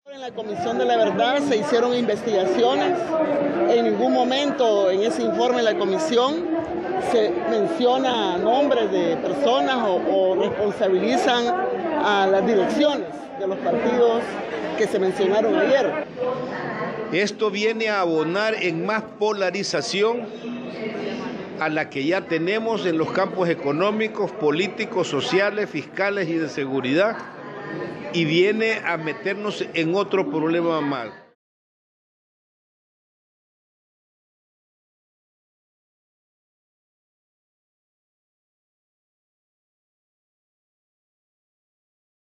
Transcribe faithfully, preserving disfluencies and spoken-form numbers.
En la Comisión de la Verdad se hicieron investigaciones. En ningún momento en ese informe de la comisión se menciona nombres de personas o, o responsabilizan a las direcciones de los partidos que se mencionaron ayer. Esto viene a abonar en más polarización a la que ya tenemos en los campos económicos, políticos, sociales, fiscales y de seguridad, y viene a meternos en otro problema más.